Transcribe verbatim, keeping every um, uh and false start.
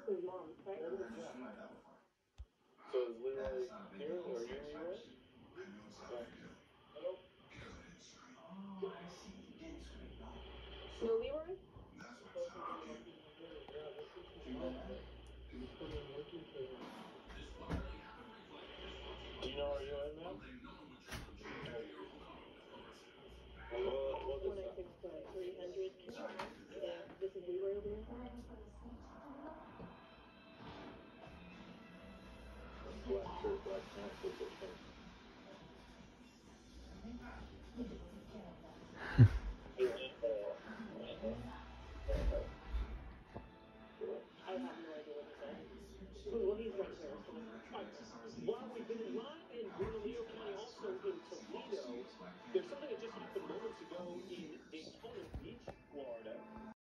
His mom, right? So is Leroy here or you, Leroy? No Leroy? Do you know where you're at now? Well, we'll One just, nine six three hundred. Yeah, this is Leroy over here. black shirt, black pants, what's this thing?